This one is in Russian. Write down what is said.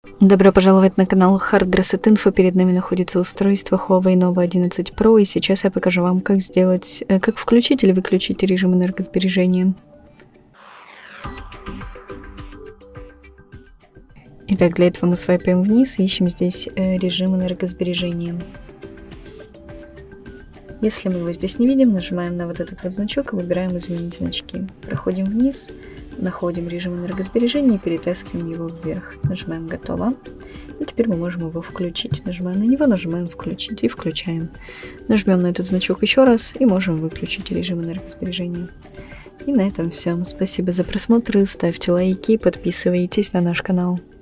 Добро пожаловать на канал Hard Reset Info. Перед нами находится устройство Huawei Nova 11 Pro, и сейчас я покажу вам, как включить или выключить режим энергосбережения. Итак, для этого мы свайпаем вниз и ищем здесь режим энергосбережения. Если мы его здесь не видим, нажимаем на вот этот вот значок и выбираем «Изменить значки». Проходим вниз, находим режим энергосбережения и перетаскиваем его вверх. Нажимаем «Готово». И теперь мы можем его включить. Нажимаем на него, нажимаем «Включить» и включаем. Нажмем на этот значок еще раз и можем выключить режим энергосбережения. И на этом все. Спасибо за просмотр, ставьте лайки, подписывайтесь на наш канал.